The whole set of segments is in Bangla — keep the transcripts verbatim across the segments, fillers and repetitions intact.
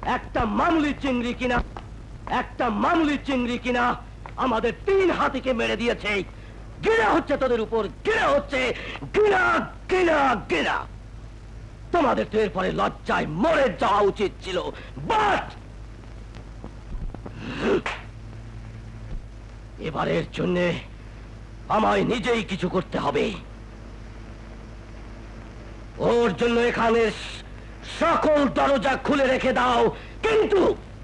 একটা মামুলি চিংড়ি কিনা একটা মামুলি চিংড়ি কিনা আমাদের তিন হাতিকে মেরে দিয়েছে। ঘৃণা হচ্ছে তোদের উপর, ঘৃণা হচ্ছে, ঘৃণা ঘৃণা ঘৃণা। তোমাদের তো এরপরে লজ্জায় মরে যাওয়া উচিত ছিল, বাট এবারের জন্যে আমায় নিজেই কিছু করতে হবে। ওর জন্য এখানে সকল দরজা খুলে রেখে দাও, কিন্তু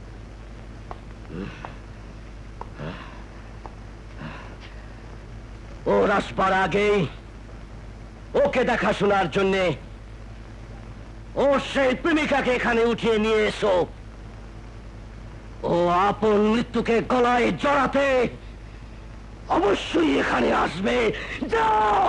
ওর আসবার আগেই ওকে দেখাশোনার জন্যে ওর সেই প্রেমিকাকে এখানে উঠিয়ে নিয়ে এসো। ও আপন মৃত্যুকে গলায় জড়াতে অবশ্যই এখানে আসবে। যাও।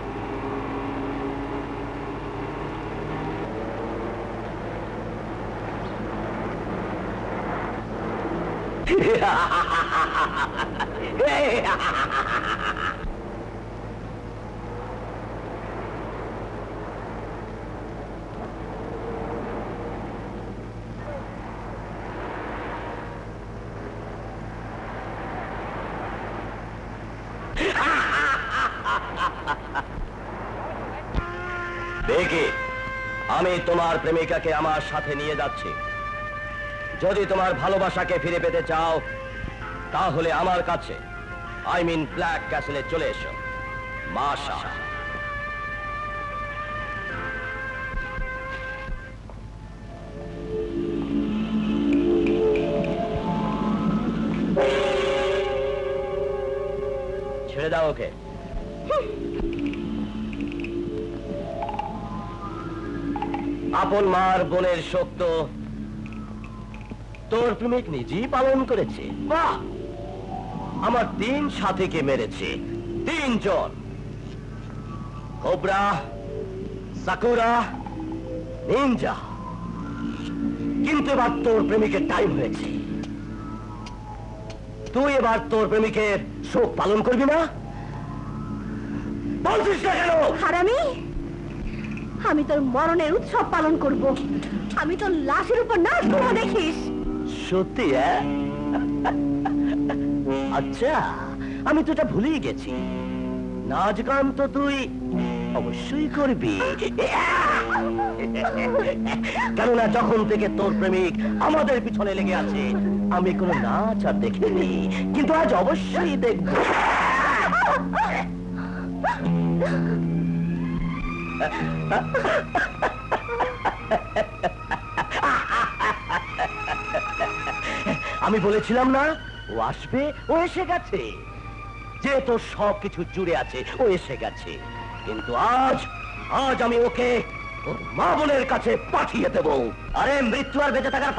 দেখি, আমি তোমার প্রেমিকাকে আমার সাথে নিয়ে যাচ্ছি। যদি তোমার ভালোবাসাকে ফিরে পেতে চাও তাহলে আমার কাছে, আই মিন ব্ল্যাক ক্যাসেলে চলে এসো। মাশা ছেড়ে দাও ওকে। আপন মার বোনের শক্ত তোর প্রেমিক নিজেই পালন করেছে। বাহ! আমার তিন সাথীকে মেরেছে, তিনজন, কোবরা, সাকুরা, নিনজা। কিন্তু এবার তোর প্রেমিকের টাইম হয়েছে। তুই এবার তোর প্রেমিকের শোক পালন করবি না? বলছিস না কেন? হারামি, আমি তোর মরণের উৎসব পালন করব। আমি তোর লাশের উপর নাচ করবো, দেখিস। সত্যি? আচ্ছা, আমি তো এটা ভুলেই গেছি। নাচ গান তো তুই অবশ্যই করবি, কেননা যখন থেকে তোর প্রেমিক আমাদের পিছনে লেগে আছে আমি কোনো নাচ আর দেখিনি, কিন্তু আজ অবশ্যই দেখব। আমি বলেছিলাম না ও আসবে? ও এসে গেছে। যে তোর সব কিছু জুড়ে আছে ও এসে গেছে, কিন্তু আজ আজ আমি ওকে ওর মা বোনের কাছে পাঠিয়ে দেব। আরে মৃত্যু আর বেঁচে থাকার